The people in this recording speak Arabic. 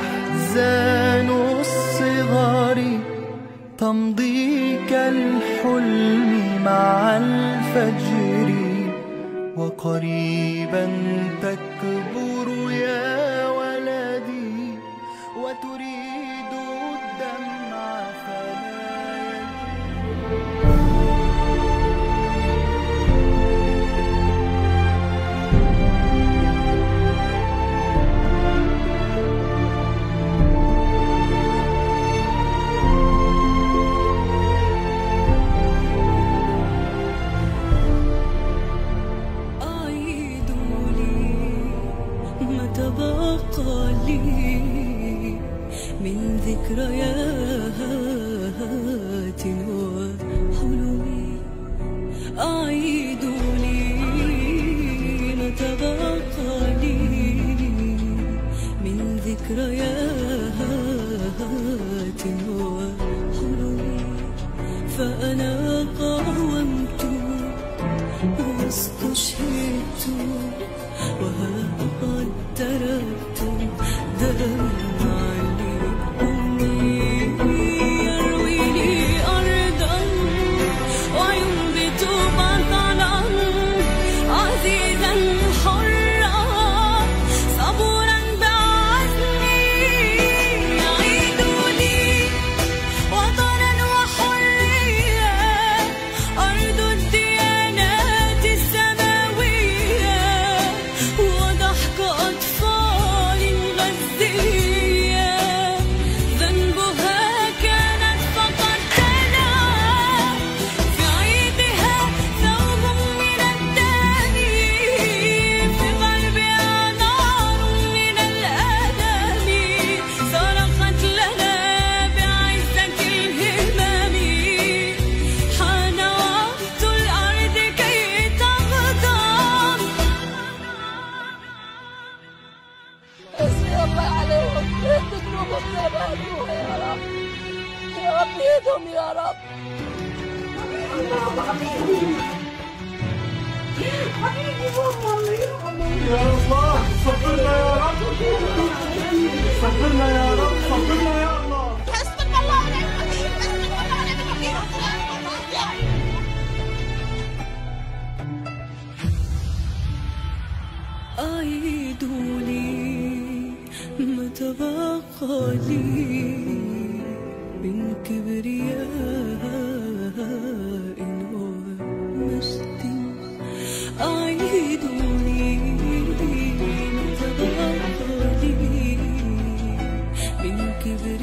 أحزان الصغار تمضي كالحلم مع الفجر، وقريبا تكبر يا ولدي وتريد الدمع فلا يجري. تبقى لي من ذكريات وحلمي، أعيد لي ما تبقى لي من ذكريات وحلمي. فأنا قاومت واستشهدت وها قد تركت دمعا لأمي، يرويني أرضا وينبت بطلا عزيزا حرا صبورا بعزمي. يعيد لي وطنا وحرية أرض الديانات السماوية، وضحك أطفال غزية ذنبها كانت فقط تنام في عيدها ثوب من الدم، في قلبها نار من الألم صرخت لنا بعزة الهمم. حان وقت الأرض كي تغضب. حسبي الله عليهم، يهد قلوبهم زي ما هدوها يا رب، يا رب يهدهم يا رب. يا الله صبرنا يا رب، صبرنا يا رب، صبرنا يا الله. حسبنا الله ونعم الوكيل، حسبنا الله ونعم الوكيل. أعيد لي ما تبقى لي من كبرياء ومجد. أعيد لي ما تبقى لي من كبرياء